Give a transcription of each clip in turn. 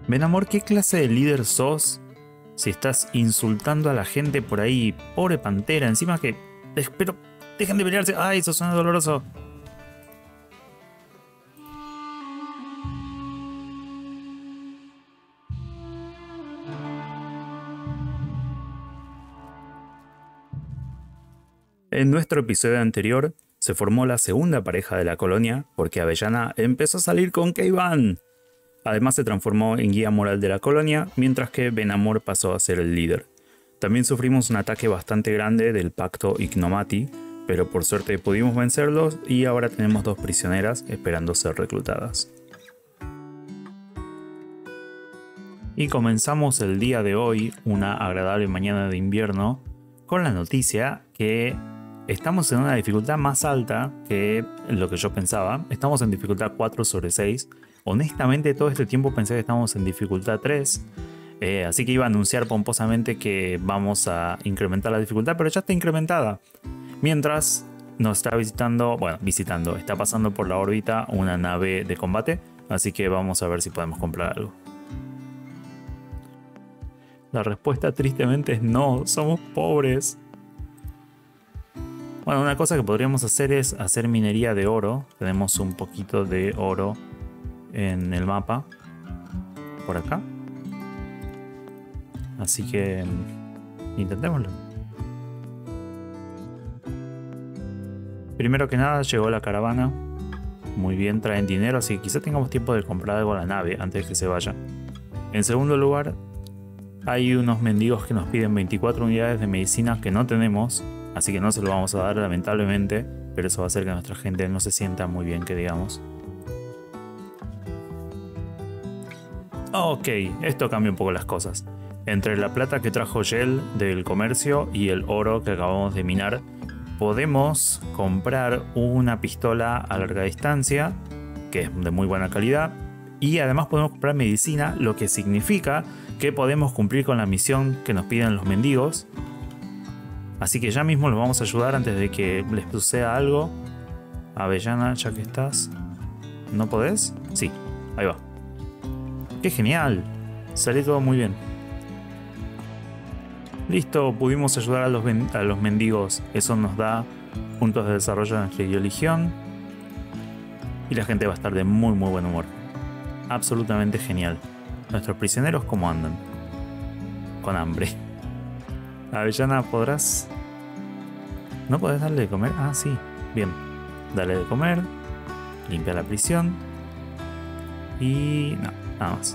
Benamor, ¿qué clase de líder sos? Si estás insultando a la gente por ahí, pobre pantera, encima que... Pero, dejen de pelearse. ¡Ay, eso suena doloroso! En nuestro episodio anterior, se formó la segunda pareja de la colonia porque Avellana empezó a salir con Keivan. Además se transformó en guía moral de la colonia, mientras que Benamor pasó a ser el líder. También sufrimos un ataque bastante grande del pacto Ignomati, pero por suerte pudimos vencerlos y ahora tenemos 2 prisioneras esperando ser reclutadas. Y comenzamos el día de hoy, una agradable mañana de invierno, con la noticia que estamos en una dificultad más alta que lo que yo pensaba. Estamos en dificultad 4/6. Honestamente, todo este tiempo pensé que estábamos en dificultad 3. Así que iba a anunciar pomposamente que vamos a incrementar la dificultad, pero ya está incrementada. Mientras nos está visitando, está pasando por la órbita una nave de combate. Así que vamos a ver si podemos comprar algo. La respuesta tristemente es no, somos pobres. Bueno, una cosa que podríamos hacer es hacer minería de oro. Tenemos un poquito de oro en el mapa. Por acá. Así que intentémoslo. Primero que nada llegó la caravana. Muy bien, traen dinero, así que quizá tengamos tiempo de comprar algo a la nave antes de que se vaya. En segundo lugar, hay unos mendigos que nos piden 24 unidades de medicina que no tenemos. Así que no se lo vamos a dar lamentablemente, pero eso va a hacer que nuestra gente no se sienta muy bien, que digamos. Ok, esto cambia un poco las cosas. Entre la plata que trajo Yel del comercio y el oro que acabamos de minar, podemos comprar una pistola a larga distancia, que es de muy buena calidad, y además podemos comprar medicina, lo que significa que podemos cumplir con la misión que nos piden los mendigos. Así que ya mismo los vamos a ayudar antes de que les suceda algo. Avellana, ya que estás. ¿No podés? Sí, ahí va. ¡Qué genial! Salió todo muy bien. Listo, pudimos ayudar a los mendigos. Eso nos da puntos de desarrollo en nuestra religión. Y la gente va a estar de muy buen humor. Absolutamente genial. Nuestros prisioneros, ¿cómo andan? Con hambre. Avellana, ¿podrás? ¿No podés darle de comer? Ah, sí. Bien. Dale de comer. Limpia la prisión. Y... no, nada más.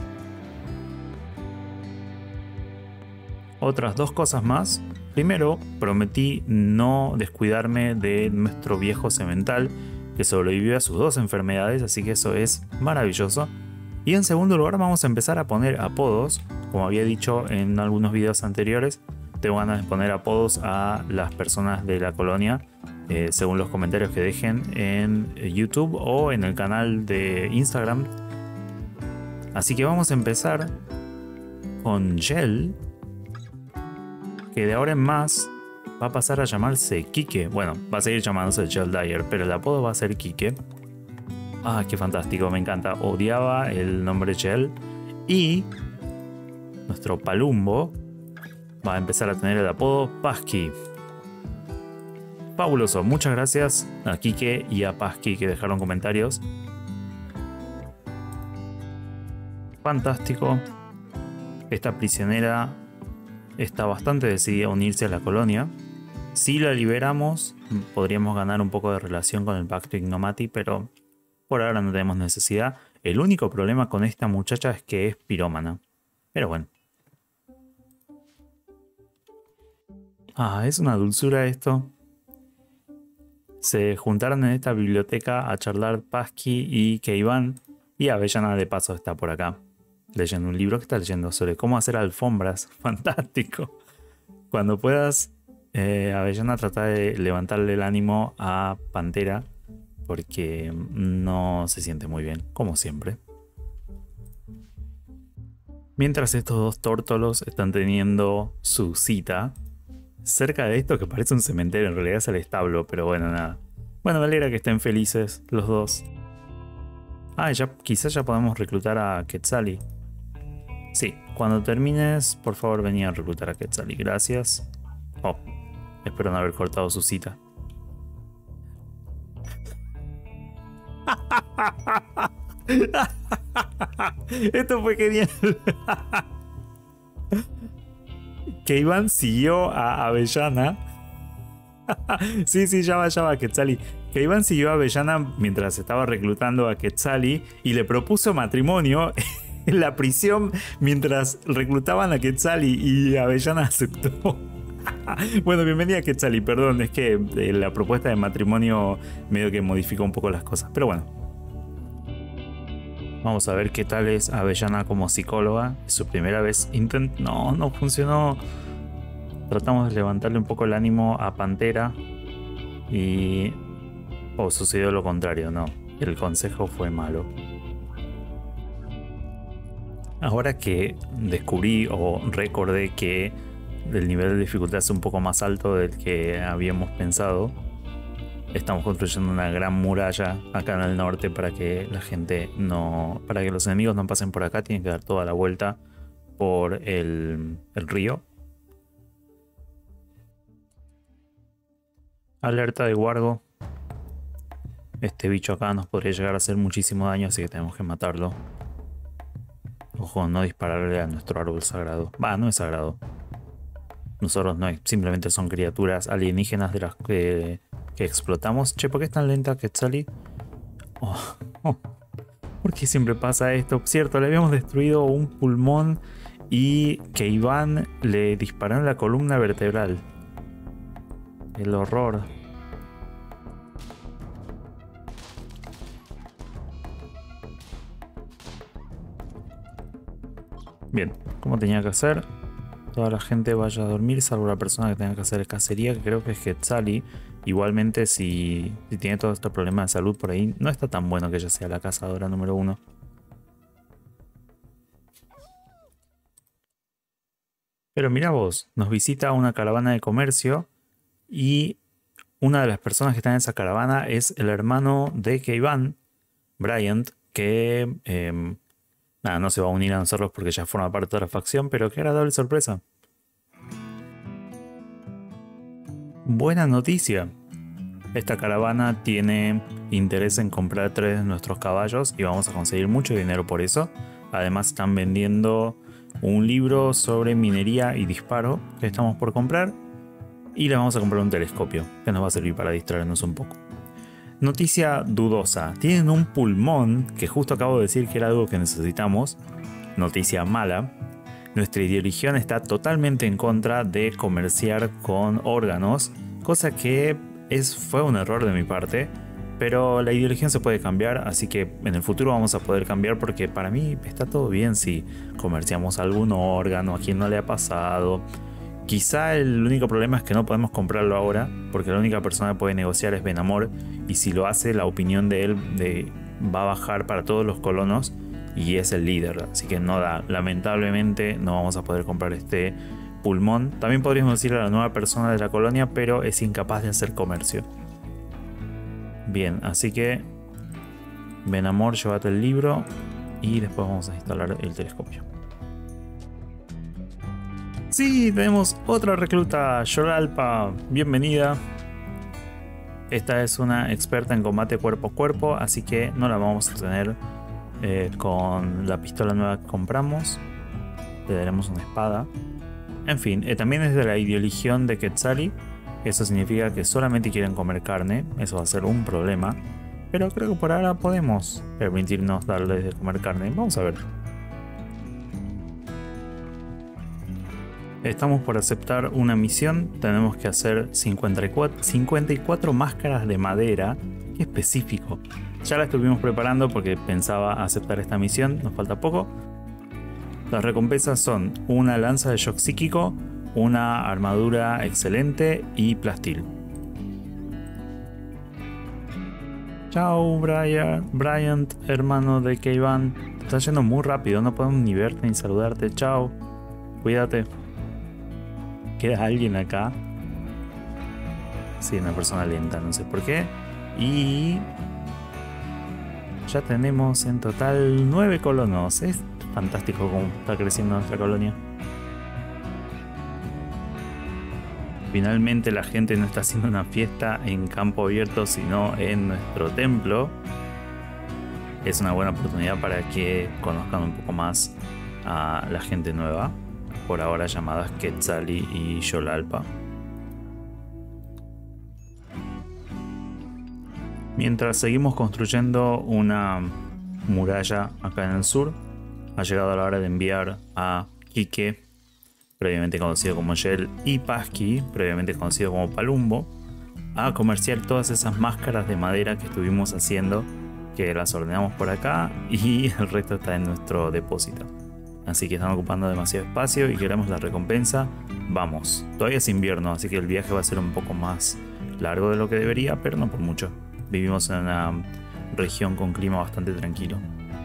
Otras 2 cosas más. Primero, prometí no descuidarme de nuestro viejo semental, que sobrevivió a sus 2 enfermedades, así que eso es maravilloso. Y en segundo lugar, vamos a empezar a poner apodos. Como había dicho en algunos videos anteriores, tengo ganas de poner apodos a las personas de la colonia según los comentarios que dejen en YouTube o en el canal de Instagram. Así que vamos a empezar con Yel, que de ahora en más va a pasar a llamarse Kike. Bueno, va a seguir llamándose Yel Dyer, pero el apodo va a ser Kike. Ah, qué fantástico, me encanta. Odiaba el nombre Yel. Y nuestro Palumbo va a empezar a tener el apodo Pasky. Fabuloso, muchas gracias a Kike y a Pasky que dejaron comentarios. Fantástico. Esta prisionera está bastante decidida a unirse a la colonia. Si la liberamos, podríamos ganar un poco de relación con el pacto Ignomati, pero por ahora no tenemos necesidad. El único problema con esta muchacha es que es pirómana. Pero bueno. Ah, es una dulzura esto. Se juntaron en esta biblioteca a charlar Pasky y Keivan. Y Avellana de paso está por acá, leyendo un libro que está leyendo sobre cómo hacer alfombras. Fantástico. Cuando puedas, Avellana, trata de levantarle el ánimo a Pantera, porque no se siente muy bien, como siempre. Mientras estos 2 tórtolos están teniendo su cita cerca de esto que parece un cementerio, en realidad es el establo, pero bueno, nada. Bueno, me alegra que estén felices los 2. Ah, quizás ya podemos reclutar a Quetzali. Sí, cuando termines, por favor vení a reclutar a Quetzali. Gracias. Oh, espero no haber cortado su cita. Esto fue genial. Que Iván siguió a Avellana. Sí, ya va, Quetzali. Que Iván siguió a Avellana mientras estaba reclutando a Quetzali y le propuso matrimonio en la prisión mientras reclutaban a Quetzali y Avellana aceptó. Bueno, bienvenida Quetzali, perdón, es que la propuesta de matrimonio medio que modificó un poco las cosas, pero bueno. Vamos a ver qué tal es Avellana como psicóloga. Es su primera vez. No funcionó. Tratamos de levantarle un poco el ánimo a Pantera. Y... sucedió lo contrario, no. El consejo fue malo. Ahora que descubrí o recordé que el nivel de dificultad es un poco más alto del que habíamos pensado, estamos construyendo una gran muralla acá en el norte para que la gente no... para que los enemigos no pasen por acá. Tienen que dar toda la vuelta por el río. Alerta de Wargo. Este bicho acá nos podría llegar a hacer muchísimo daño, así que tenemos que matarlo. Ojo, no dispararle a nuestro árbol sagrado. No es sagrado. Nosotros no, simplemente son criaturas alienígenas de las que explotamos. Che, ¿por qué es tan lenta Quetzali? ¿Por qué siempre pasa esto? Cierto, le habíamos destruido un pulmón y que Iván le disparó en la columna vertebral. El horror. Bien, como tenía que hacer, toda la gente vaya a dormir, salvo la persona que tenga que hacer cacería, que creo que es Quetzali. Igualmente, si tiene todo este problema de salud por ahí, no está tan bueno que ella sea la cazadora número 1. Pero mira vos, nos visita una caravana de comercio y una de las personas que está en esa caravana es el hermano de Keivan, Bryant, que no se va a unir a nosotros porque ya forma parte de la facción, pero qué agradable sorpresa. Buena noticia. Esta caravana tiene interés en comprar 3 de nuestros caballos y vamos a conseguir mucho dinero por eso. Además están vendiendo un libro sobre minería y disparo que estamos por comprar. Y le vamos a comprar un telescopio que nos va a servir para distraernos un poco. Noticia dudosa. Tienen un pulmón que justo acabo de decir que era algo que necesitamos. Noticia mala. Nuestra ideología está totalmente en contra de comerciar con órganos, cosa que fue un error de mi parte, pero la ideología se puede cambiar, así que en el futuro vamos a poder cambiar porque para mí está todo bien si comerciamos algún órgano, a quien no le ha pasado. Quizá el único problema es que no podemos comprarlo ahora, porque la única persona que puede negociar es Benamor, y si lo hace la opinión de él va a bajar para todos los colonos. Y es el líder, así que no da. Lamentablemente no vamos a poder comprar este pulmón. También podríamos decirle a la nueva persona de la colonia, pero es incapaz de hacer comercio. Bien, así que Benamor, llévate el libro y después vamos a instalar el telescopio. Sí, tenemos otra recluta, Yoralpa, bienvenida. Esta es una experta en combate cuerpo a cuerpo, así que no la vamos a tener con la pistola nueva que compramos. Le daremos una espada. En fin, también es de la ideología de Quetzali. Eso significa que solamente quieren comer carne. Eso va a ser un problema, pero creo que por ahora podemos permitirnos darles de comer carne. Vamos a ver. Estamos por aceptar una misión. Tenemos que hacer 54 máscaras de madera. Qué específico. Ya la estuvimos preparando porque pensaba aceptar esta misión. Nos falta poco. Las recompensas son una lanza de shock psíquico, una armadura excelente y plastil. Chao, Bryant, hermano de Keivan. Te está yendo muy rápido. No podemos ni verte ni saludarte. Chao. Cuídate. ¿Queda alguien acá? Sí, una persona lenta. No sé por qué. Y... ya tenemos en total 9 colonos. fantástico cómo está creciendo nuestra colonia. Finalmente la gente no está haciendo una fiesta en campo abierto, sino en nuestro templo. Es una buena oportunidad para que conozcan un poco más a la gente nueva, por ahora llamadas Quetzali y Xolalpa. Mientras seguimos construyendo una muralla acá en el sur, ha llegado la hora de enviar a Quique, previamente conocido como Yel, y Pasqui, previamente conocido como Palumbo, a comerciar todas esas máscaras de madera que estuvimos haciendo, que las ordenamos por acá y el resto está en nuestro depósito. Así que están ocupando demasiado espacio y queremos la recompensa. Vamos, todavía es invierno, así que el viaje va a ser un poco más largo de lo que debería, pero no por mucho. Vivimos en una región con clima bastante tranquilo.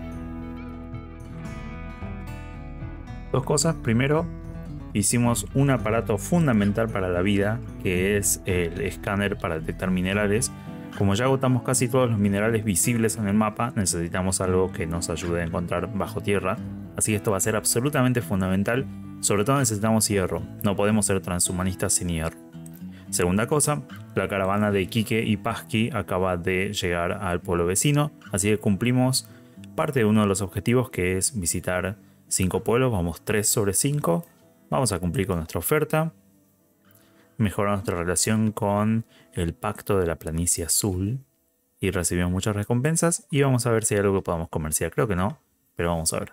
Dos cosas. Primero, hicimos un aparato fundamental para la vida, que es el escáner para detectar minerales. Como ya agotamos casi todos los minerales visibles en el mapa, necesitamos algo que nos ayude a encontrar bajo tierra. Así que esto va a ser absolutamente fundamental. Sobre todo necesitamos hierro. No podemos ser transhumanistas sin hierro. Segunda cosa, la caravana de Quique y Pasqui acaba de llegar al pueblo vecino. Así que cumplimos parte de uno de los objetivos, que es visitar 5 pueblos. Vamos 3 sobre 5. Vamos a cumplir con nuestra oferta. Mejorar nuestra relación con el pacto de la planicie azul. Y recibimos muchas recompensas. Y vamos a ver si hay algo que podamos comerciar. Creo que no, pero vamos a ver.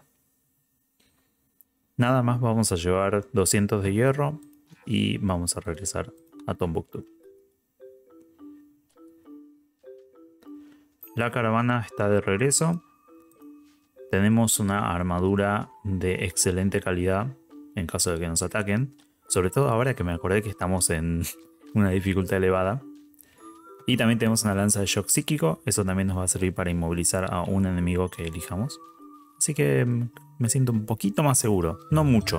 Nada más, vamos a llevar 200 de hierro. Y vamos a regresar a Tombuctú. La caravana está de regreso. Tenemos una armadura de excelente calidad en caso de que nos ataquen. Sobre todo ahora que me acordé que estamos en una dificultad elevada. Y también tenemos una lanza de shock psíquico. Eso también nos va a servir para inmovilizar a un enemigo que elijamos. Así que me siento un poquito más seguro. No mucho.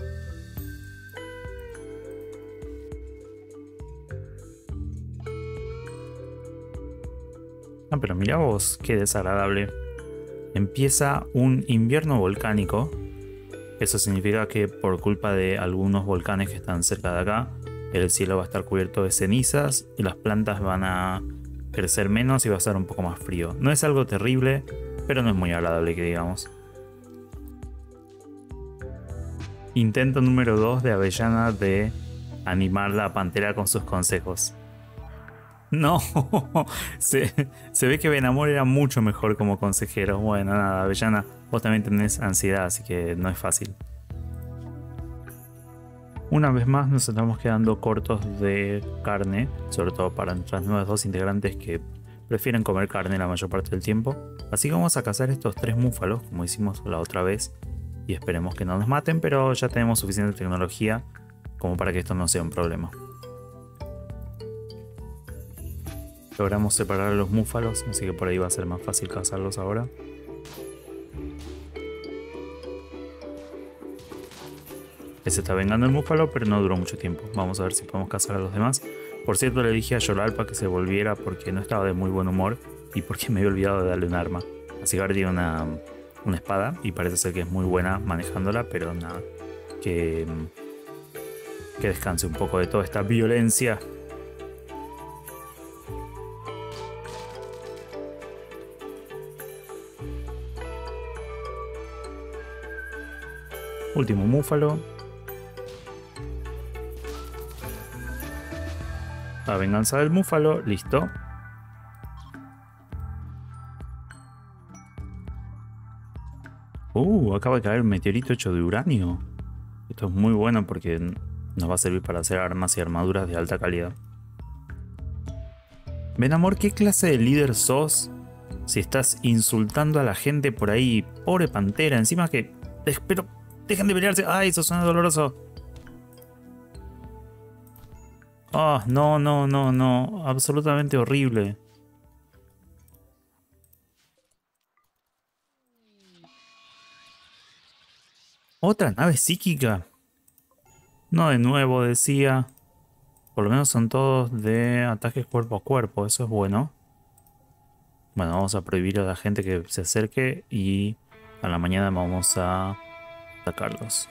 Ah, pero mirá vos, qué desagradable. Empieza un invierno volcánico. Eso significa que por culpa de algunos volcanes que están cerca de acá, el cielo va a estar cubierto de cenizas y las plantas van a crecer menos y va a estar un poco más frío. No es algo terrible, pero no es muy agradable que digamos. Intento número 2 de Avellana de animar la pantera con sus consejos. No, se ve que Benamor era mucho mejor como consejero. Bueno, nada, Avellana, vos también tenés ansiedad, así que no es fácil. Una vez más nos estamos quedando cortos de carne, sobre todo para nuestras nuevas 2 integrantes que prefieren comer carne la mayor parte del tiempo. Así que vamos a cazar estos 3 búfalos, como hicimos la otra vez, y esperemos que no nos maten, pero ya tenemos suficiente tecnología como para que esto no sea un problema. Logramos separar a los búfalos, así que por ahí va a ser más fácil cazarlos ahora. Ese está vengando el búfalo, pero no duró mucho tiempo. Vamos a ver si podemos cazar a los demás. Por cierto, le dije a Xolalpa que se volviera porque no estaba de muy buen humor y porque me había olvidado de darle un arma. Así que ahora tiene una espada y parece ser que es muy buena manejándola, pero nada, que descanse un poco de toda esta violencia. Último búfalo. La venganza del búfalo, listo. Acaba de caer un meteorito hecho de uranio. Esto es muy bueno porque nos va a servir para hacer armas y armaduras de alta calidad. Benamor, ¿qué clase de líder sos? Si estás insultando a la gente por ahí, pobre pantera, encima que... Pero dejen de pelearse. ¡Ay, eso suena doloroso! ¡Ah! No, no, no, no. Absolutamente horrible. ¿Otra nave psíquica? No de nuevo, decía. Por lo menos son todos de ataques cuerpo a cuerpo. Eso es bueno. Bueno, vamos a prohibir a la gente que se acerque y A la mañana vamos a atacarlos.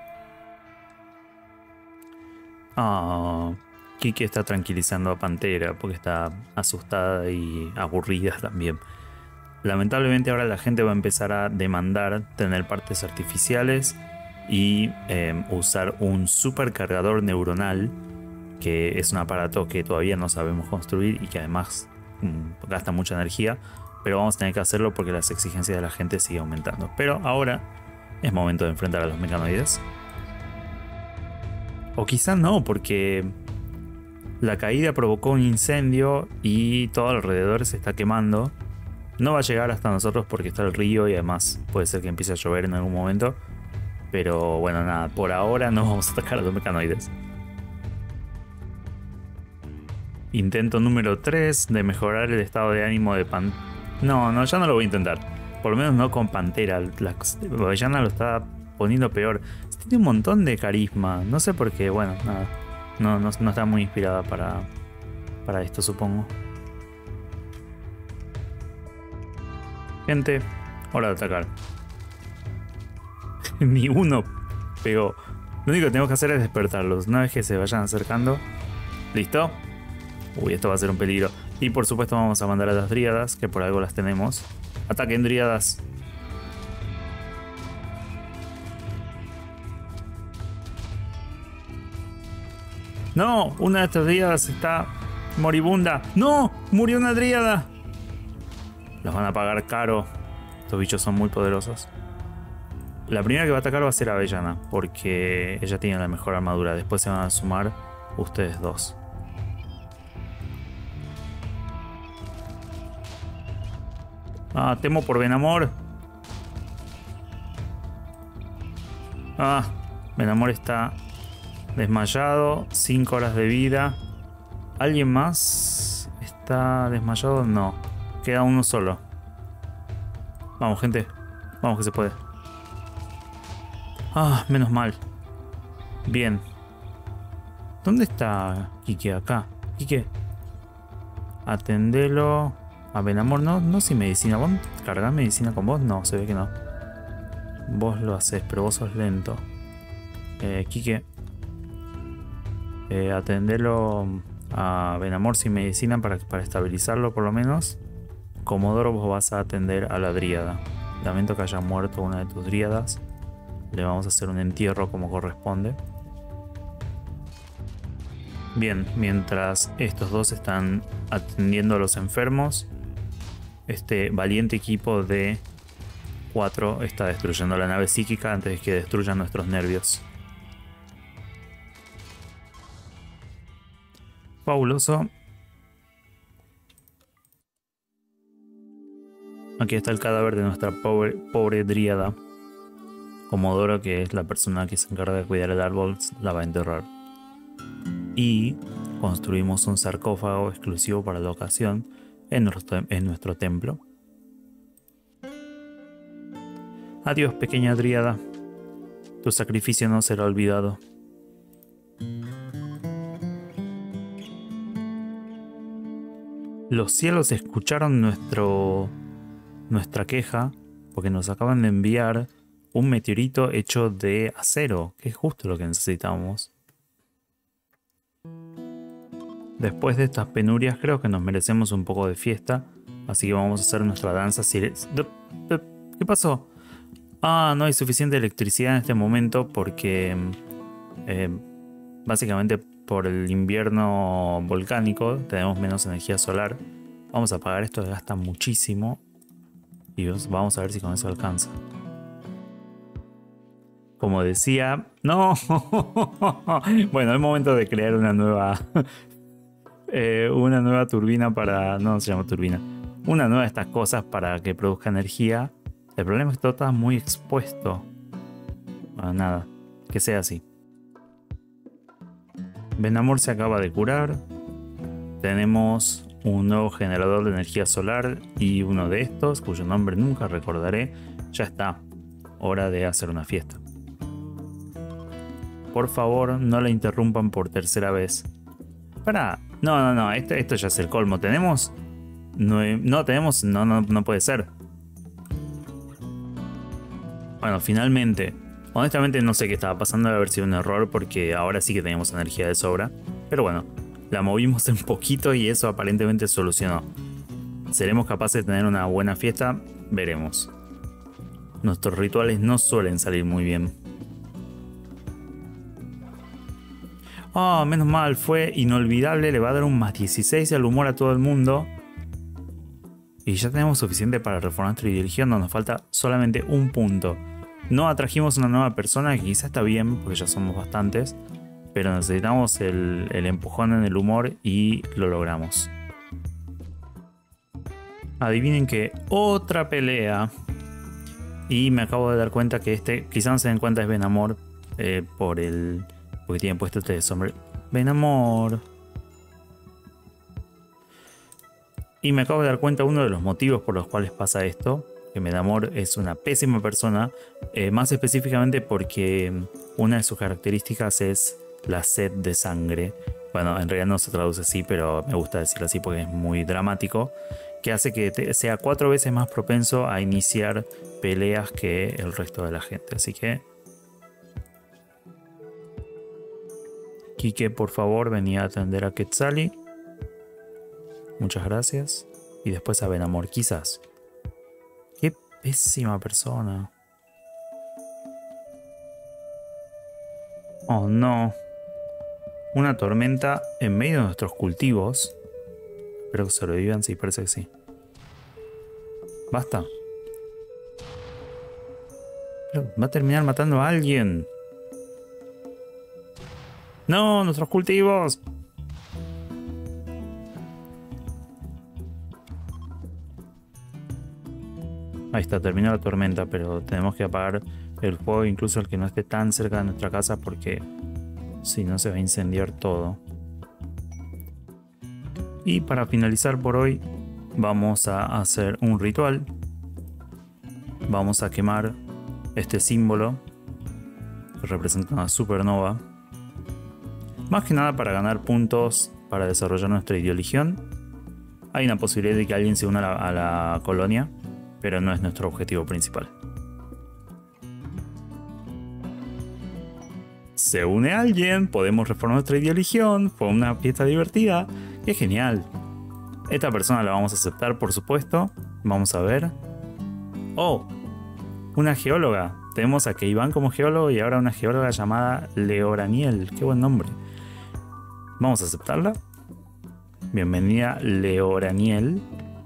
Kiki está tranquilizando a Pantera porque está asustada y aburrida también. Lamentablemente ahora la gente va a empezar a demandar tener partes artificiales y usar un supercargador neuronal, que es un aparato que todavía no sabemos construir y que además gasta mucha energía, pero vamos a tener que hacerlo porque las exigencias de la gente siguen aumentando. Pero ahora es momento de enfrentar a los mecanoides. O quizá no, porque la caída provocó un incendio y todo alrededor se está quemando. No va a llegar hasta nosotros porque está el río y además puede ser que empiece a llover en algún momento. Pero bueno, nada, por ahora no vamos a atacar a los mecanoides. Intento número 3 de mejorar el estado de ánimo de Pantera. No, ya no lo voy a intentar. Por lo menos no con Pantera. La Avellana lo está poniendo peor. Tiene un montón de carisma. No sé por qué, bueno, nada. No está muy inspirada para esto, supongo. Gente, hora de atacar. Ni uno pegó. Lo único que tengo que hacer es despertarlos. Una vez que se vayan acercando. ¿Listo? Uy, esto va a ser un peligro. Y por supuesto vamos a mandar a las dríadas, que por algo las tenemos. Ataquen, dríadas. No, una de estas dríadas está moribunda. ¡No! ¡Murió una dríada! Los van a pagar caro. Estos bichos son muy poderosos. La primera que va a atacar va a ser Avellana, porque ella tiene la mejor armadura. Después se van a sumar ustedes dos. Temo por Venamor. Venamor está desmayado. 5 horas de vida. ¿Alguien más está desmayado? No. Queda uno solo. Vamos, gente. Vamos que se puede. Menos mal. Bien. ¿Dónde está Kike? Acá. Kike. Atendelo. A Venamor, no sin medicina. ¿Vos cargás medicina con vos? No, se ve que no. Vos lo haces, pero vos sos lento. Kike. Atendelo a Venamor sin medicina para estabilizarlo por lo menos. Comodoro, vos vas a atender a la dríada. Lamento que haya muerto una de tus dríadas. Le vamos a hacer un entierro como corresponde. Bien, mientras estos dos están atendiendo a los enfermos, este valiente equipo de 4 está destruyendo la nave psíquica antes de que destruyan nuestros nervios. Fabuloso. Aquí está el cadáver de nuestra pobre dríada. Comodoro, que es la persona que se encarga de cuidar el árbol, la va a enterrar. Y construimos un sarcófago exclusivo para la ocasión en nuestro templo. Adiós, pequeña dríada. Tu sacrificio no será olvidado. Los cielos escucharon nuestra queja porque nos acaban de enviar un meteorito hecho de acero, que es justo lo que necesitábamos. Después de estas penurias creo que nos merecemos un poco de fiesta, así que vamos a hacer nuestra danza. ¿Qué pasó? No hay suficiente electricidad en este momento porque básicamente por el invierno volcánico tenemos menos energía solar. Vamos a apagar esto que gasta muchísimo y vamos a ver si con eso alcanza. Como decía, no. Bueno, es momento de crear una nueva turbina para... No se llama turbina. Una nueva de estas cosas para que produzca energía. El problema es que todo está muy expuesto. Nada, que sea así. Venamor se acaba de curar. Tenemos un nuevo generador de energía solar y uno de estos, cuyo nombre nunca recordaré. Ya está. Hora de hacer una fiesta. Por favor, no la interrumpan por tercera vez. Pará. No. Esto ya es el colmo. ¿Tenemos? No tenemos. No puede ser. Bueno, finalmente. Honestamente no sé qué estaba pasando, debe haber sido un error porque ahora sí que teníamos energía de sobra. Pero bueno, la movimos un poquito y eso aparentemente solucionó. ¿Seremos capaces de tener una buena fiesta? Veremos. Nuestros rituales no suelen salir muy bien. Oh, menos mal, fue inolvidable, le va a dar un más 16 al humor a todo el mundo. Y ya tenemos suficiente para reformar nuestra religión, nos falta solamente un punto. No atrajimos una nueva persona, que quizá está bien, porque ya somos bastantes. Pero necesitamos el empujón en el humor y lo logramos. Adivinen que otra pelea. Y me acabo de dar cuenta que este, quizá no se den cuenta, es Benamor. Porque tiene puesto este sombrero. Benamor. Y me acabo de dar cuenta uno de los motivos por los cuales pasa esto. Que Benamor es una pésima persona. Más específicamente porque una de sus características es la sed de sangre. Bueno, en realidad no se traduce así, pero me gusta decirlo así porque es muy dramático. Que hace que sea 4 veces más propenso a iniciar peleas que el resto de la gente. Así que... Quique, por favor, venía a atender a Quetzali. Muchas gracias. Y después a Benamor, quizás. Qué pésima persona. Oh, no. Una tormenta en medio de nuestros cultivos. Espero que sobrevivan, sí, parece que sí. Basta. Pero va a terminar matando a alguien. ¡No! ¡Nuestros cultivos! Ahí está, terminó la tormenta, pero tenemos que apagar el fuego, incluso el que no esté tan cerca de nuestra casa, porque si no se va a incendiar todo. Y para finalizar por hoy, vamos a hacer un ritual. Vamos a quemar este símbolo que representa una supernova. Más que nada para ganar puntos para desarrollar nuestra ideoligión. Hay una posibilidad de que alguien se una a la colonia, pero no es nuestro objetivo principal. Se une alguien, podemos reformar nuestra ideoligión, fue una fiesta divertida. ¡Qué genial! Esta persona la vamos a aceptar, por supuesto. Vamos a ver. ¡Oh! Una geóloga. Tenemos a Keivan como geólogo y ahora una geóloga llamada Leoraniel. ¡Qué buen nombre! Vamos a aceptarla. Bienvenida, Leoraniel.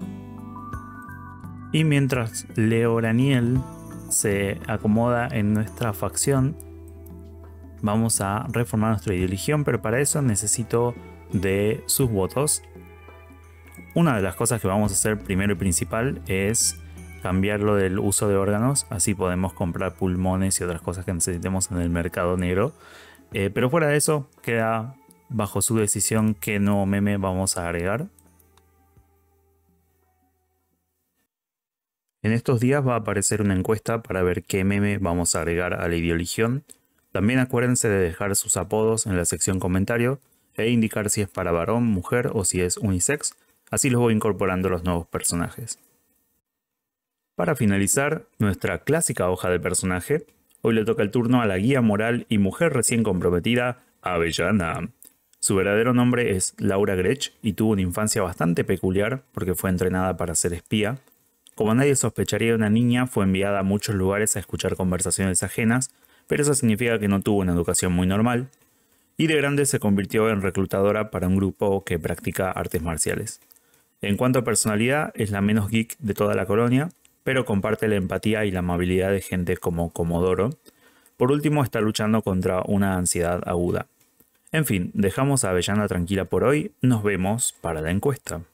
Y mientras Leoraniel se acomoda en nuestra facción, vamos a reformar nuestra ideoligión, pero para eso necesito de sus votos. Una de las cosas que vamos a hacer primero y principal es cambiarlo del uso de órganos, así podemos comprar pulmones y otras cosas que necesitemos en el mercado negro. Pero fuera de eso, queda bajo su decisión qué nuevo meme vamos a agregar. En estos días va a aparecer una encuesta para ver qué meme vamos a agregar a la ideoligión. También acuérdense de dejar sus apodos en la sección comentario e indicar si es para varón, mujer o si es unisex. Así los voy incorporando los nuevos personajes. Para finalizar nuestra clásica hoja de personaje, hoy le toca el turno a la guía moral y mujer recién comprometida, Avellana. Su verdadero nombre es Laura Grech y tuvo una infancia bastante peculiar porque fue entrenada para ser espía. Como nadie sospecharía de una niña, fue enviada a muchos lugares a escuchar conversaciones ajenas, pero eso significa que no tuvo una educación muy normal. Y de grande se convirtió en reclutadora para un grupo que practica artes marciales. En cuanto a personalidad, es la menos geek de toda la colonia, pero comparte la empatía y la amabilidad de gente como Comodoro. Por último, está luchando contra una ansiedad aguda. En fin, dejamos a Avellana tranquila por hoy. Nos vemos para la encuesta.